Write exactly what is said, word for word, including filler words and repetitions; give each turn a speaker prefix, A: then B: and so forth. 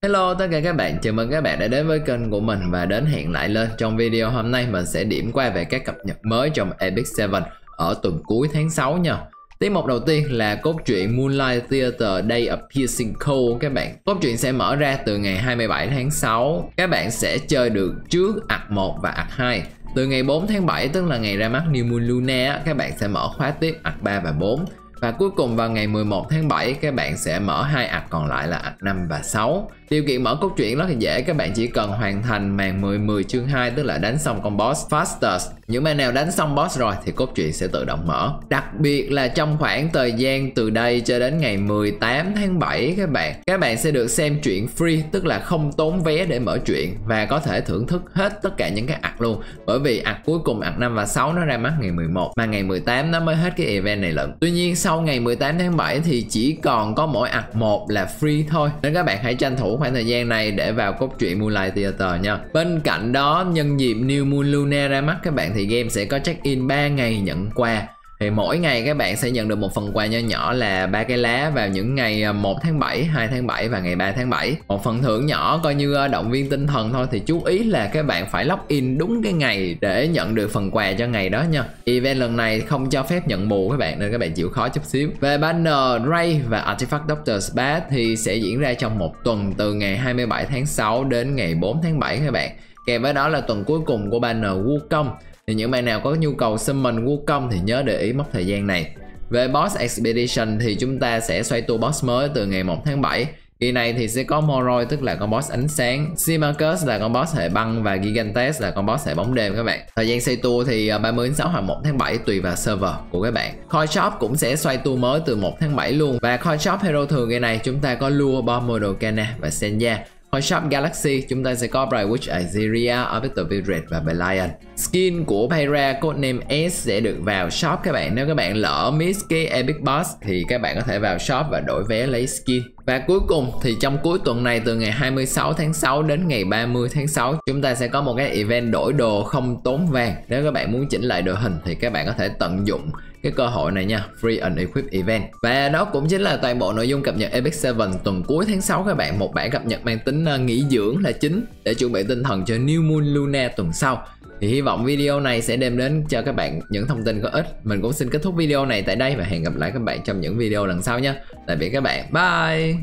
A: Hello tất cả các bạn, chào mừng các bạn đã đến với kênh của mình và đến hẹn lại lên. Trong video hôm nay mình sẽ điểm qua về các cập nhật mới trong Epic bảy ở tuần cuối tháng sáu nha. Tiết mục đầu tiên là cốt truyện Moonlight Theater Day of Piercing Cold các bạn. Cốt truyện sẽ mở ra từ ngày hai mươi bảy tháng sáu. Các bạn sẽ chơi được trước act một và act hai. Từ ngày bốn tháng bảy tức là ngày ra mắt New Moon Luna, các bạn sẽ mở khóa tiếp act ba và bốn. Và cuối cùng vào ngày mười một tháng bảy các bạn sẽ mở hai act còn lại là act năm và sáu. Điều kiện mở cốt truyện rất là dễ, các bạn chỉ cần hoàn thành màn mười mười chương hai, tức là đánh xong con boss Fastest. Những bạn nào đánh xong boss rồi thì cốt truyện sẽ tự động mở. Đặc biệt là trong khoảng thời gian từ đây cho đến ngày mười tám tháng bảy các bạn, các bạn sẽ được xem truyện free, tức là không tốn vé để mở truyện và có thể thưởng thức hết tất cả những cái act luôn. Bởi vì act cuối cùng act năm và sáu nó ra mắt ngày mười một, mà ngày mười tám nó mới hết cái event này lận. Tuy nhiên sau ngày mười tám tháng bảy thì chỉ còn có mỗi act một là free thôi, nên các bạn hãy tranh thủ khoảng thời gian này để vào cốt truyện Moonlight Theater nha. Bên cạnh đó, nhân dịp New Moon Luna ra mắt các bạn thì game sẽ có check-in ba ngày nhận quà. Thì mỗi ngày các bạn sẽ nhận được một phần quà nho nhỏ là ba cái lá vào những ngày một tháng bảy, hai tháng bảy và ngày ba tháng bảy. Một phần thưởng nhỏ coi như động viên tinh thần thôi, thì chú ý là các bạn phải log in đúng cái ngày để nhận được phần quà cho ngày đó nha. Event lần này không cho phép nhận bù các bạn, nên các bạn chịu khó chút xíu. Về banner Ray và Artifact Doctor's Bath thì sẽ diễn ra trong một tuần từ ngày hai mươi bảy tháng sáu đến ngày bốn tháng bảy các bạn. Kèm với đó là tuần cuối cùng của banner Wukong. Thì những bạn nào có nhu cầu summon Wukong thì nhớ để ý mốc thời gian này. Về Boss Expedition thì chúng ta sẽ xoay tua boss mới từ ngày một tháng bảy. Kỳ này thì sẽ có Moroi tức là con boss ánh sáng, Simarcus là con boss hệ băng và Gigantes là con boss hệ bóng đêm các bạn. Thời gian xoay tua thì ba mươi tháng sáu hoặc một tháng bảy tùy vào server của các bạn. Coin Shop cũng sẽ xoay tua mới từ một tháng bảy luôn. Và Coin Shop Hero thường ngày này chúng ta có Lua, Bomb Cana và Senya. Coin Shop Galaxy chúng ta sẽ có Bright Witch Azeria, Arbiter Viridian và Belian. Skin của Pyra codename S sẽ được vào shop các bạn. Nếu các bạn lỡ miss cái Epic Boss thì các bạn có thể vào shop và đổi vé lấy skin. Và cuối cùng thì trong cuối tuần này từ ngày hai mươi sáu tháng sáu đến ngày ba mươi tháng sáu chúng ta sẽ có một cái event đổi đồ không tốn vàng. Nếu các bạn muốn chỉnh lại đội hình thì các bạn có thể tận dụng cái cơ hội này nha, Free Unequipped Event. Và đó cũng chính là toàn bộ nội dung cập nhật Epic bảy tuần cuối tháng sáu các bạn. Một bản cập nhật mang tính nghỉ dưỡng là chính để chuẩn bị tinh thần cho New Moon Luna tuần sau. Thì hy vọng video này sẽ đem đến cho các bạn những thông tin có ích. Mình cũng xin kết thúc video này tại đây và hẹn gặp lại các bạn trong những video lần sau nha. Tạm biệt các bạn, bye.